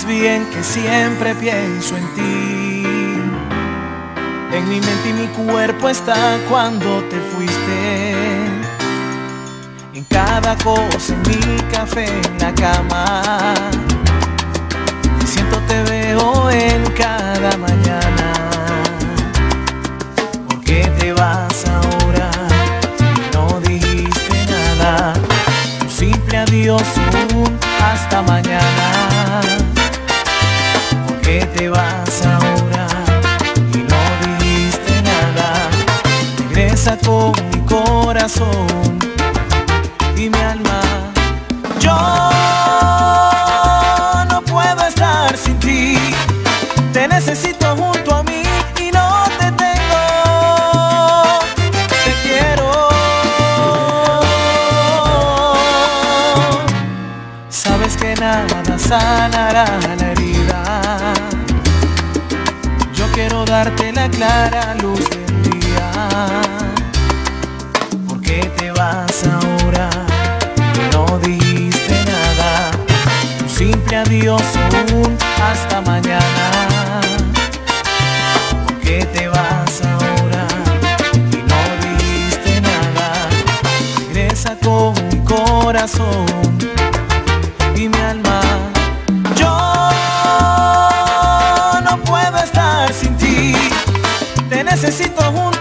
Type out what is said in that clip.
bien que siempre pienso en ti. En mi mente y mi cuerpo está cuando te fuiste. En cada cosa, en mi café, en la cama. Te siento, te veo en cada mañana. ¿Por qué te vas ahora y no dijiste nada? Un simple adiós, un hasta mañana. ¿Por qué te vas ahora y no dijiste nada? Regresa con mi corazón y mi alma. Yo no puedo estar sin ti. Te necesito junto a mí y no te tengo. Te quiero. Sabes que nada sanará la herida. Yo quiero darte la clara luz del día. ¿Por qué te vas ahora y no dijiste nada? Un simple adiós, un hasta mañana. ¿Por qué te vas ahora y no dijiste nada? Regresa con mi corazón y mi alma. Yo no puedo estar sin ti. Te necesito junto